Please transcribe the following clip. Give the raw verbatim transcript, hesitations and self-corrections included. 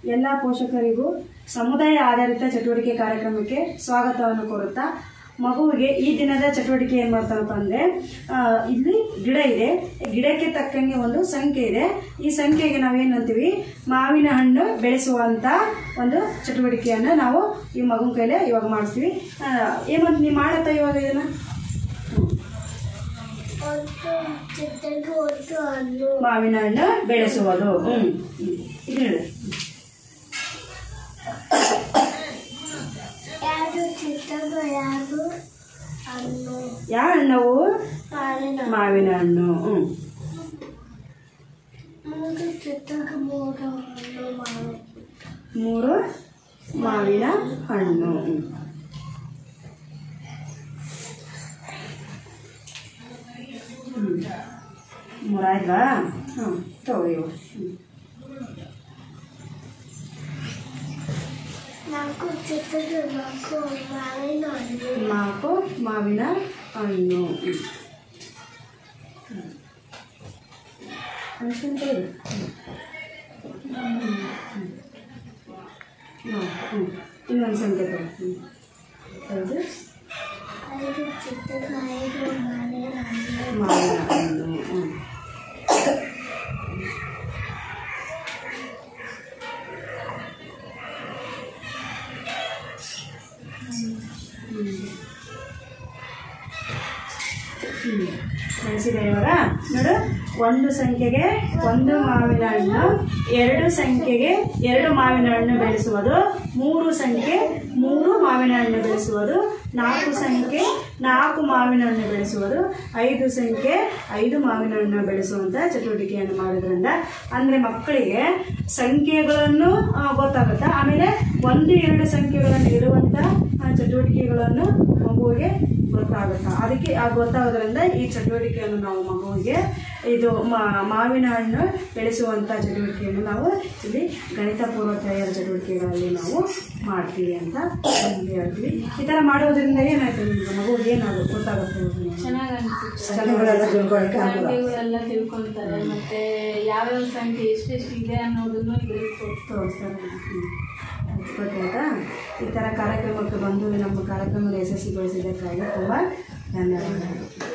ಎಲ್ಲ ಪೋಷಕರಿಗೂ ಸಮುದಾಯ ಆಧಾರಿತ ಚಟುವಟಿಕೆ ಕಾರ್ಯಕ್ರಮಕ್ಕೆ ಸ್ವಾಗತವನ್ನು ಕೋರುತ್ತಾ ಮಗುವಿಗೆ ಈ ದಿನದ ಚಟುವಟಿಕೆ ಏನು ಮಾಡ್ತಾನಪ್ಪ ಅಂದರೆ ಇಲ್ಲಿ ಗಿಡ ಇದೆ, ಗಿಡಕ್ಕೆ ತಕ್ಕಂಗೆ ಒಂದು ಸಂಖ್ಯೆ ಇದೆ. ಈ ಸಂಖ್ಯೆಗೆ ನಾವೇನು ಅಂತೀವಿ, ಮಾವಿನ ಹಣ್ಣು ಬೆಳೆಸುವಂಥ ಒಂದು ಚಟುವಟಿಕೆಯನ್ನು ನಾವು ಈ ಮಗುನ ಕೈಲೇ ಇವಾಗ ಮಾಡಿಸ್ತೀವಿ. ಏನಂತ ನೀವು ಮಾಡತ್ತ ಇವಾಗ ಇದನ್ನು ಮಾವಿನ ಹಣ್ಣು ಬೆಳೆಸುವುದು. ಹ್ಞೂ ಇದು ಹೇಳಿ. ಯಾವ ಹಣ್ಣವು? ಮಾವಿನ ಹಣ್ಣು. ಹ್ಞೂ ಮೂರು ಮಾವಿನ ಹಣ್ಣು. ಹ್ಞೂ ಮೂರಾಯ್ತಾ? ಹಾಂ ತಗೋ ಇವು. ನಾಲ್ಕು ಮಾವಿನ ಹಣ್ಣು. ಅನ್ಕೊಂತ ಇದೆ. ಹ್ಞೂ ಇನ್ನೊಂದು ಸಂಖ್ಯೆ ತಗೋ. ಹೌದು ಮಾವಿನ ಹಣ್ಣು. ಹ್ಞೂ ಹ್ಞೂ ಬೆಳೆಸಿದೆ ಇವಾಗ ನೋಡು. ಒಂದು ಸಂಖ್ಯೆಗೆ ಒಂದು ಮಾವಿನ ಹಣ್ಣು, ಎರಡು ಸಂಖ್ಯೆಗೆ ಎರಡು ಮಾವಿನ ಹಣ್ಣು ಬೆಳೆಸುವುದು, ಮೂರು ಸಂಖ್ಯೆ ಮೂರು ಮಾವಿನ ಹಣ್ಣು ಬೆಳೆಸುವುದು, ನಾಲ್ಕು ಸಂಖ್ಯೆ ನಾಲ್ಕು ಮಾವಿನ ಹಣ್ಣು ಬೆಳೆಸುವುದು, ಐದು ಸಂಖ್ಯೆ ಐದು ಮಾವಿನ ಹಣ್ಣು ಬೆಳೆಸುವಂಥ ಚಟುವಟಿಕೆಯನ್ನು ಮಾಡೋದ್ರಿಂದ ಅಂದರೆ ಮಕ್ಕಳಿಗೆ ಸಂಖ್ಯೆಗಳನ್ನು ಗೊತ್ತಾಗುತ್ತೆ. ಆಮೇಲೆ ಒಂದು ಎರಡು ಸಂಖ್ಯೆಗಳನ್ನು ಇಡುವಂಥ ಚಟುವಟಿಕೆಗಳನ್ನು ಮಗುವಿಗೆ ಗೊತ್ತಾಗುತ್ತೆ. ಅದಕ್ಕೆ ಆ ಗೊತ್ತಾಗೋದ್ರಿಂದ ಈ ಚಟುವಟಿಕೆಯನ್ನು ನಾವು ಮಗುವಿಗೆ ಇದು ಮಾವಿನ ಹಣ್ಣು ಬೆಳೆಸುವಂಥ ಚಟುವಟಿಕೆಯನ್ನು ನಾವು ಇಲ್ಲಿ ಗಣಿತ ಪೂರ್ವ ತಯಾರು ಚಟುವಟಿಕೆಗಳಲ್ಲಿ ನಾವು ಮಾಡ್ತೀವಿ ಅಂತ ಹೇಳ್ತೀವಿ. ಈ ಥರ ಮಾಡೋದ್ರಿಂದ ಏನಾಯ್ತು ನಿಮ್ಗೆ ಮಗುವಿಗೆ ಏನಾಗುತ್ತೆ ಗೊತ್ತಾಗುತ್ತೆ, ಸಂಖ್ಯೆಗಳೆಲ್ಲ ತಿಳ್ಕೊಳ್ತಾರೆ, ಮತ್ತೆ ಯಾವ್ಯಾವ ಸಂಖ್ಯೆ ಎಷ್ಟೆಷ್ಟು ಇದೆ ಅನ್ನೋದನ್ನು ಇದರಲ್ಲಿ ತೋರಿಸ್ತಾರೆ. ಗೊತ್ತಾಯ್ತಾ? ಈ ಥರ ಕಾರ್ಯಕ್ರಮಕ್ಕೆ ಬಂದು ನಮ್ಮ ಕಾರ್ಯಕ್ರಮದ ಯಶಸ್ವಿಗೊಳಿಸಿದ್ದಕ್ಕಾಗಿ ತುಂಬ ಧನ್ಯವಾದಗಳು.